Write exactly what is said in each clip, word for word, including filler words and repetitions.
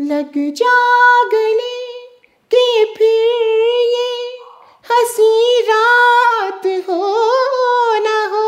लग जा गले के फिर ये हंसी रात हो ना हो,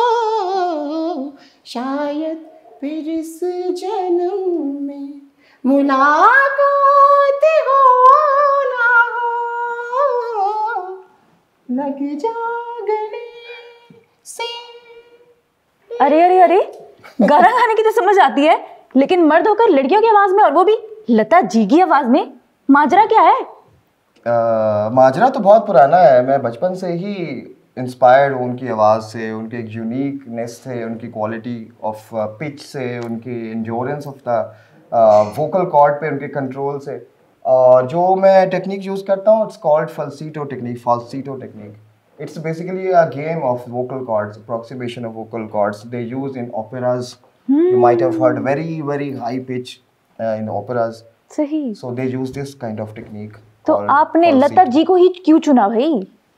शायद फिर इस जन्म में मुलाकात हो ना हो, लग जा गले से। अरे अरे अरे, गाना गाने की तो समझ आती है, लेकिन मर्द होकर लड़कियों की आवाज में, और वो भी लता जी की आवाज में, माजरा क्या है? uh, माजरा तो बहुत पुराना है। मैं बचपन से ही इंस्पायर्ड हूँ उनकी आवाज़ से, उनके एक यूनिकनेस से, उनकी क्वालिटी ऑफ पिच से, उनकी endurance of the vocal cord पे उनके कंट्रोल से। और uh, जो मैं टेक्निक यूज़ करता हूँ, it's called falsetto technique, falsetto technique. It's basically a game of vocal cords, approximation of vocal cords. They use in operas. Hmm. You might have heard very, very high pitch uh, in operas. सही। So they use this kind of technique. तो आपने लता जी को ही क्यों चुना भाई?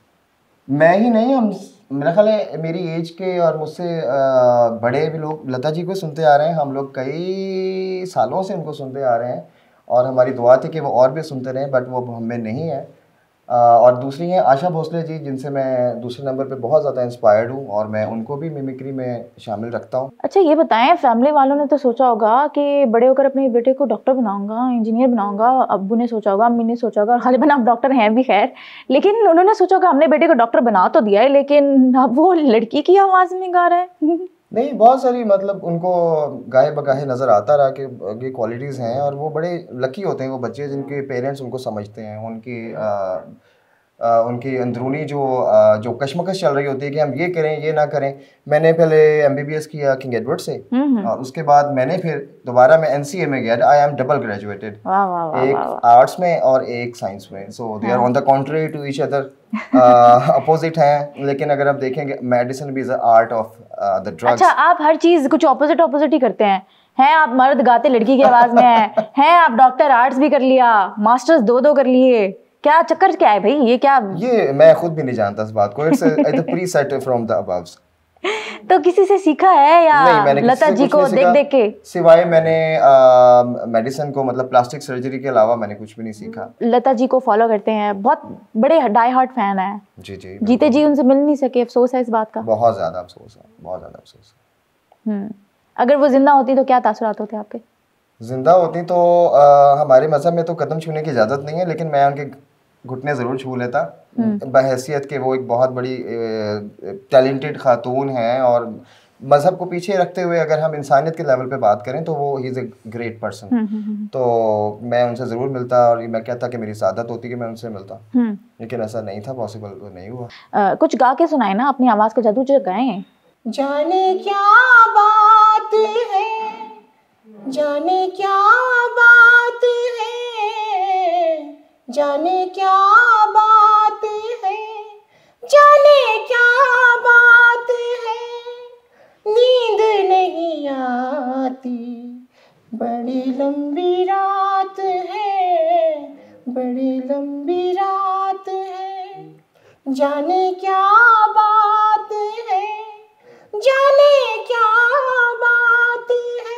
मैं ही नहीं, हम मेरा ख्याल है मेरी एज के और मुझसे बड़े भी लोग लता जी को सुनते आ रहे हैं। हम लोग कई सालों से उनको सुनते आ रहे हैं और हमारी दुआ थी कि वो और भी सुनते रहें, बट वो हमें नहीं है। Uh, और दूसरी हैं आशा भोसले जी, जिनसे मैं दूसरे नंबर पे बहुत ज़्यादा इंस्पायर्ड हूँ और मैं उनको भी मिमिक्री में शामिल रखता हूँ। अच्छा ये बताएं, फैमिली वालों ने तो सोचा होगा कि बड़े होकर अपने बेटे को डॉक्टर बनाऊंगा, इंजीनियर बनाऊंगा। अब्बू ने सोचा होगा, अम्मी ने सोचा होगा, ग़ालिबन आप डॉक्टर हैं भी खैर, लेकिन उन्होंने सोचा होगा हमने बेटे को डॉक्टर बना तो दिया है, लेकिन अब वो लड़की की आवाज़ में गा रहा है। नहीं, बहुत सारी मतलब उनको गाहे बगाहे नज़र आता रहा कि ये क्वालिटीज़ हैं और वो बड़े लकी होते हैं वो बच्चे जिनके पेरेंट्स उनको समझते हैं। उनकी आ, आ, उनकी अंदरूनी जो आ, जो कश्मकश चल रही होती है कि हम ये करें ये ना करें। मैंने पहले एमबीबीएस किया किंग एडवर्ड से और उसके बाद मैंने फिर दोबारा मैं एनसीए में गया। आई एम डबल ग्रेजुएटेड, एक आर्ट्स में और एक साइंस में। So they are on the contrary to each other, opposite हैं, लेकिन अगर आप देखेंगे मेडिसिन भी is a art of the drugs. अच्छा, आप हर चीज कुछ ऑपोजिट ऑपोजिट ही करते हैं। हैं आप मर्द गाते लड़की की आवाज में हैं, हैं आप डॉक्टर आर्ट्स भी कर लिया, मास्टर्स दो दो कर लिए, क्या चक्कर क्या है भाई? ये क्या, ये मैं खुद भी नहीं जानता इस बात को। It's a preset from the above. तो किसी से सीखा है या नहीं, लता जी को देख देख के? सिवाय मैंने मेडिसिन को, मतलब प्लास्टिक सर्जरी के अलावा मैंने कुछ भी नहीं सीखा। लता जी को फॉलो करते हैं, बहुत बड़े डाई हार्ट फैन हैं। जी जी, जीते जी उनसे मिल नहीं सके, अफसोस है इस बात का। बहुत ज्यादा अफसोस है, बहुत ज्यादा अफसोस है। हम्म अगर वो जिंदा होती तो क्या तासुरात होते आपके? जिंदा होती तो आ, हमारे मजहब में तो कदम छूने की इजाजत नहीं है, लेकिन मैं उनके घुटने ज़रूर छू लेता, बहैसियत के वो एक बहुत बड़ी टैलेंटेड खातून हैं। और मज़हब को पीछे रखते हुए अगर हम इंसानियत के लेवल पे बात करें तो वो ही इज़ ए ग्रेट पर्सन। तो मैं उनसे ज़रूर मिलता और मैं कहता कि मेरी सादत होती कि मैं उनसे मिलता, लेकिन ऐसा नहीं था, पॉसिबल तो नहीं हुआ। आ, कुछ गा के सुनाए ना, अपनी आवाज़ का जादू जो गाएं। जाने क्या बात है, जाने क्या बात है, जाने क्या बात है, जाने क्या बात है, नींद नहीं आती, बड़ी लंबी रात है, बड़ी लंबी रात है, जाने क्या बात है, जाने क्या बात है।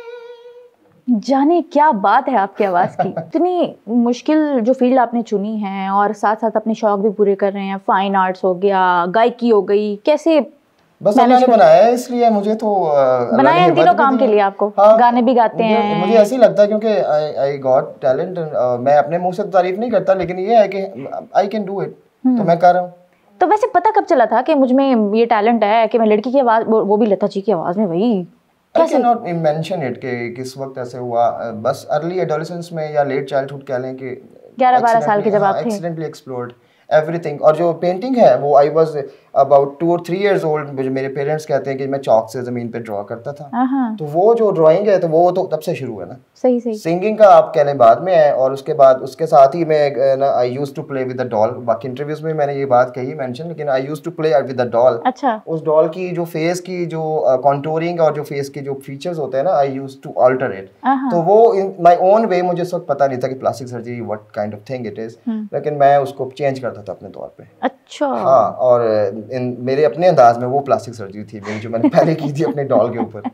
जाने क्या बात है आपकी आवाज़ की। इतनी मुश्किल जो फील्ड आपने चुनी है और साथ साथ अपने शौक भी पूरे कर रहे हैं, फाइन आर्ट्स हो गया, गायकी हो गई, कैसे? बस अल्लाह ने बनाया है, इसलिए मुझे तो बनाया है तीनों काम के लिए आपको। हाँ, गाने भी गाते हैं। मुझे ऐसे ही लगता है क्योंकि आई गॉट टैलेंट। मैं अपने मुंह से तारीफ नहीं करता, लेकिन ये है कि आई कैन डू इट, तो मैं कर रहा हूँ। तो वैसे पता कब चला था कि मुझ में ये टैलेंट है कि मैं लड़की की आवाज़, वो भी लता जी की आवाज़ में? भाई I cannot mention it कि किस वक्त ऐसे हुआ। बस अर्ली एडोलेसेंस में या लेट चाइल्डहुड कह लें कि ग्यारह बारह साल के जब आप थे, एक्सीडेंटली एक्सप्लोर्ड एवरीथिंग। और जो पेंटिंग है वो आई वाज अबाउट टू और थ्री इयर्स ओल्ड। मुझे मेरे पेरेंट्स कहते हैं कि मैं चॉक से ज़मीन पे ड्रॉ करता था। तो वो जो ड्राइंग है तो वो तो तब से शुरू है ना। सही सही। सिंगिंग का आप कह लें बाद में है, और उसके बाद उसके साथ ही मैं ना I used to play with the doll. बाकी इंटरव्यूज में मैंने ये बात कही मेंशन, लेकिन I used to play with the doll. अच्छा। उस डॉल की जो फेस की जो कॉन्टूरिंग और जो फेस की जो फीचर्स होते हैं ना, I used to alter it. तो वो इन माय ओन वे, मुझे इस वक्त पता नहीं था कि plastic surgery what kind of thing it is, लेकिन मैं उसको चेंज करता था अपने तौर पे। अच्छा। हाँ, और इन मेरे अपने अंदाज में वो प्लास्टिक सर्जरी थी मेरी, जो मैंने पहले की थी अपने डॉल के ऊपर।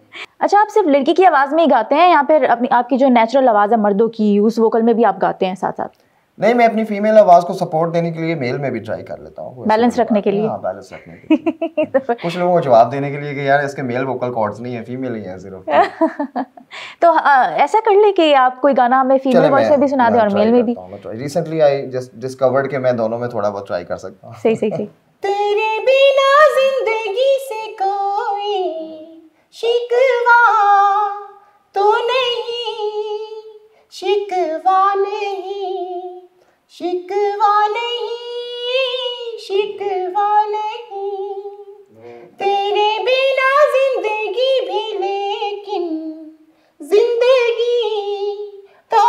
अच्छा, आप सिर्फ लड़की की आवाज़ में ही गाते हैं या फिर अपनी आपकी जो नेचुरल आवाज़ है मर्दों की, उस वोकल में भी आप गाते हैं साथ साथ? नहीं, मैं अपनी फीमेल आवाज़ को सपोर्ट देने के लिए मेल में भी ट्राई कर लेता हूँ, बैलेंस रखने के लिए। हाँ, बैलेंस रखने के लिए। कुछ लोगों को जवाब देने के लिए कि यार इसके मेल वोकल कॉर्ड्स नहीं है, फीमेल ही है सिर्फ। तो आ, ऐसा कर ले कि आप कोई गाना हमें फीमेल वॉइस में भी सुना दें और मेल में भी। रिसेंटली आई जस्ट डिस्कवर्ड कि मैं दोनों में थोड़ा बहुत ट्राई कर सकता हूँ। सही सही सही। तेरे बिना जिंदगी से कोई शिकवा तो नहीं, शिकवा नहीं, शिकवा नहीं, शिकवा नहीं, तेरे बिना जिंदगी भी लेकिन जिंदगी तो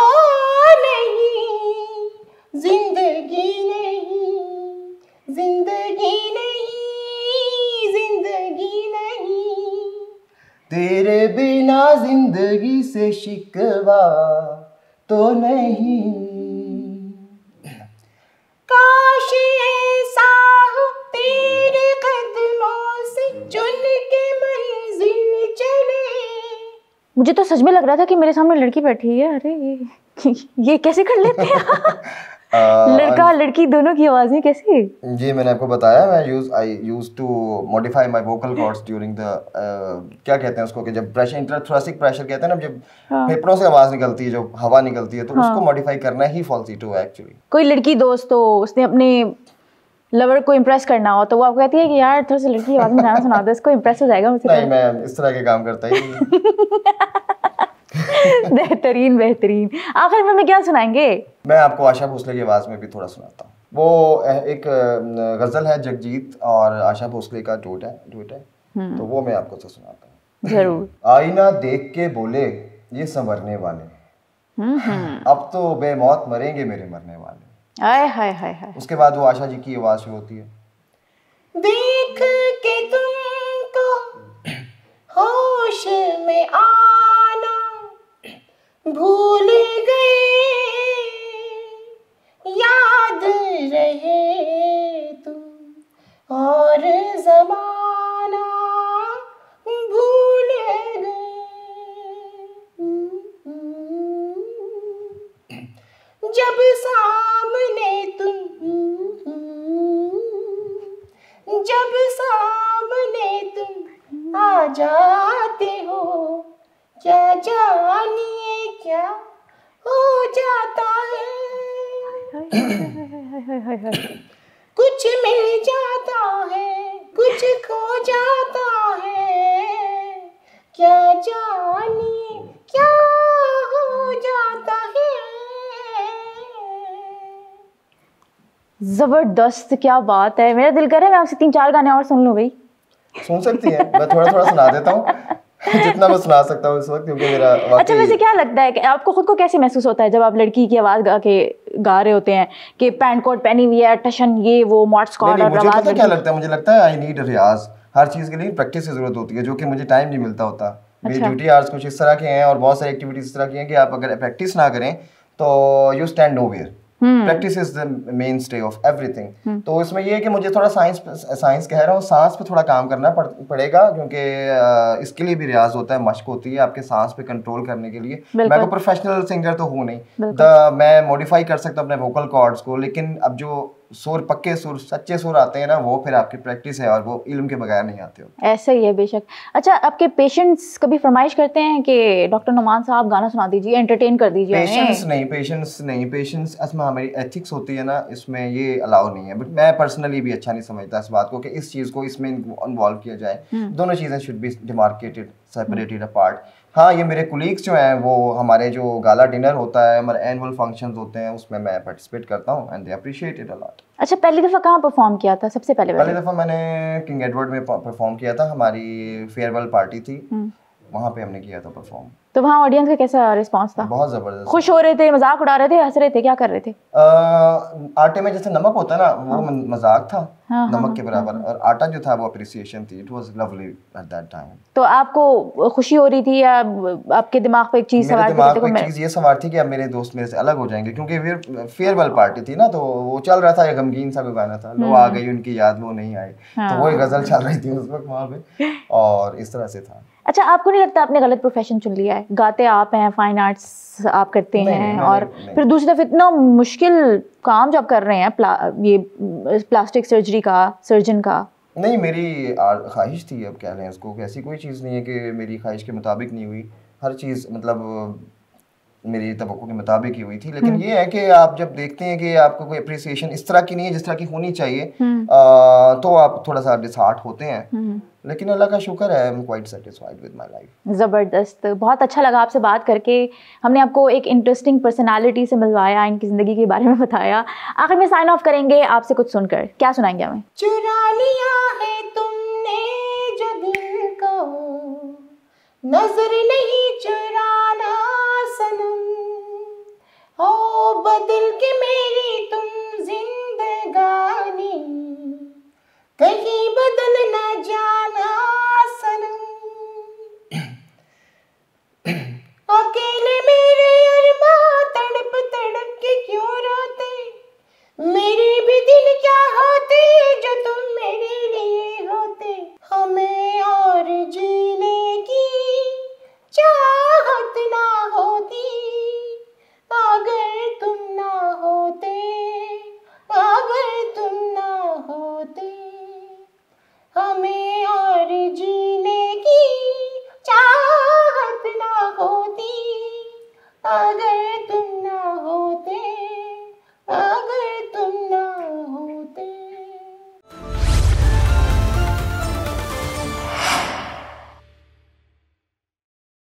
नहीं, जिंदगी नहीं, जिंदगी नहीं, जिंदगी नहीं, तेरे बिना जिंदगी से शिकवा तो नहीं। काश ऐसा हो तेरे कदमों से चुन के मंजिल चले। मुझे तो सच में लग रहा था कि मेरे सामने लड़की बैठी है। अरे ये ये कैसे कर लेते हैं? लड़का लड़की दोनों की आवाजें कैसे? जी मैंने आपको बताया, मैं use I use to modify my vocal cords during the क्या कहते हैं उसको, कि जब प्रेशर इंटरथोरेसिक प्रेशर कहते हैं ना, जब हाँ. फेफड़ों से आवाज निकलती है, जो हवा निकलती है, तो हाँ. उसको मॉडिफाई करना ही फॉल्सीटो है एक्चुअली। कोई लड़की दोस्त हो, उसने अपने लवर को इम्प्रेस करना हो, तो वो आपको कहती है कि यार थोड़ा सा लड़की आवाज में गाना सुना दो, इसको इम्प्रेस हो जाएगा मुझसे। नहीं, मैं इस तरह के काम करता ही नहीं। बेहतरीन बेहतरीन। आखिर में क्या सुनाएंगे? मैं आपको आशा भोसले की आवाज में भी थोड़ा सुनाता हूँ। वो एक गजल है, जगजीत और आशा भोसले का डुएट है डुएट है तो वो मैं आपको तो सुनाता हूँ। जरूर। आईना देख के बोले ये संवरने वाले, अब तो बेमौत मरेंगे मेरे मरने वाले। आय हाय हाय हाय। उसके बाद वो आशा जी की आवाज शुरू होती है। देख के तुमको होश में आना भूल गए, याद रहे तुम और ज़माना भूल गए। जब सामने तुम, जब सामने तुम आ जाते हो, क्या जानिए क्या हो जाता है। कुछ मिल जाता है, कुछ खो जाता है, क्या जानिए क्या हो जाता है। जबरदस्त, क्या बात है। मेरा दिल कर रहा है मैं आपसे तीन चार गाने और सुन लूं भाई। सुन सकती है, मैं थोड़ा थोड़ा सुना देता हूँ जितना मैं सुना सकता हूँ इस वक्त, क्योंकि मेरा अच्छा, वैसे क्या लगता है कि आपको खुद को कैसे महसूस होता है जब आप लड़की की आवाज गा के गा रहे होते हैं कि पैंट कोट पहनी हुई है, टशन ये वो मॉड स्कॉट और मुझे पता क्या लगता है, मुझे लगता है आई नीड रियाज। हर चीज़ के लिए प्रैक्टिस की जरूरत होती है, जो कि मुझे टाइम नहीं मिलता होता। मेरी ड्यूटी आवर्स कुछ इस तरह के हैं और बहुत सारी एक्टिविटीज इस तरह की हैं कि आप अगर प्रैक्टिस ना करें तो you stand nowhere. Practice is the mainstay of everything. तो इसमें ये है कि मुझे थोड़ा साइंस साइंस कह रहा हूँ, सांस पे थोड़ा काम करना पड़, पड़ेगा, क्योंकि इसके लिए भी रियाज होता है, मशक होती है आपके सांस पे कंट्रोल करने के लिए। मैं कोई प्रोफेशनल सिंगर तो हूँ नहीं, द मैं मॉडिफाई कर सकता हूँ अपने वोकल कॉर्ड्स को, लेकिन अब जो सुर, पक्के सुर, सच्चे सुर आते हैं ना, वो फिर आपकी प्रैक्टिस है और वो इल्म के बगैर नहीं आते हो। ऐसा ही है बेशक। अच्छा, आपके पेशेंट्स कभी फरमाइश करते हैं कि डॉक्टर नुमान साहब गाना सुना दीजिए, एंटरटेन कर दीजिए? पेशेंट्स नहीं, पेशेंट्स नहीं, पेशेंट्स इसमें हमारी एथिक्स होती है ना, इसमें ये अलाउ नहीं है। बट मैं पर्सनली भी अच्छा नहीं समझता इस बात को कि इस चीज़ को इसमें इन्वॉल्व किया जाए। दोनों चीज़ें should be demarcated, separated apart. हाँ, ये मेरे कुलीग्स जो हैं, वो हमारे जो गाला डिनर होता है, हमारे एनुअल फंक्शंस होते हैं, उसमें मैं पार्टिसिपेट करता हूँ and they appreciate it a lot. अच्छा, पहली दफ़ा कहाँ परफॉर्म किया था सबसे पहले? पहली दफ़ा मैंने किंग एडवर्ड में परफॉर्म किया था, हमारी फेयरवेल पार्टी थी, वहाँ पे हमने किया था परफॉर्म। तो वहाँ ऑडियंस का कैसा रिस्पांस था? बहुत ज़बरदस्त। खुश हो रहे थे, मजाक उड़ा रहे थे, हंस रहे थे, क्या कर रहे थे? आ, आटे में जैसे नमक होता है ना, वो हाँ। मजाक था, हाँ, नमक हाँ, के बराबर, हाँ, और आटा जो था वो अप्रिसिएशन थी। It was lovely at that time. तो आपको खुशी हो रही थी या आपके दिमाग पे एक चीज सवार थी? मेरे दिमाग पे एक चीज ये सवार थी कि अब मेरे दोस्त मेरे से अलग हो जाएंगे, क्योंकि फेयरवेल पार्टी थी ना, तो वो चल रहा था, एक गमगीन सा गाना था, लोग आ गई उनकी याद, वो नहीं आए, तो वो एक गजल चल रही थी उस वक्त वहाँ पे, और इस तरह से था। अच्छा, आपको नहीं लगता आपने गलत प्रोफेशन चुन लिया है? गाते आप हैं, फाइन आर्ट्स आप करते नहीं, हैं, नहीं, और नहीं। फिर दूसरी तरफ इतना मुश्किल काम जो आप कर रहे हैं, प्ला, ये प्लास्टिक सर्जरी का, सर्जन का। नहीं, मेरी आ- ख्वाहिश थी, अब कह लें इसको, ऐसी कोई चीज़ नहीं है कि मेरी ख्वाहिश के मुताबिक नहीं हुई। हर चीज़ मतलब मेरी तवक्को के मुताबिक ही हुई थी। लेकिन ये है कि आप जब देखते हैं कि आपको कोई अप्रिसिएशन इस तरह की नहीं है जिस तरह की होनी चाहिए, आ, तो आप थोड़ा सा डिसहार्ट होते हैं। लेकिन अल्लाह का शुक्र है, I am quite satisfied with my life. ज़बरदस्त, बहुत अच्छा लगा आपसे बात करके। हमने आपको एक इंटरेस्टिंग पर्सनालिटी से मिलवाया, इनकी ज़िंदगी के बारे में बताया। आखिर में साइन ऑफ करेंगे आपसे कुछ सुनकर, क्या सुनाएंगे हमें? चुरा लिया है तुमने जो दिल को, नजर नहीं चुराना सनम, हो बदल के मेरी तुम जिंदगानी, कहीं बदल न जा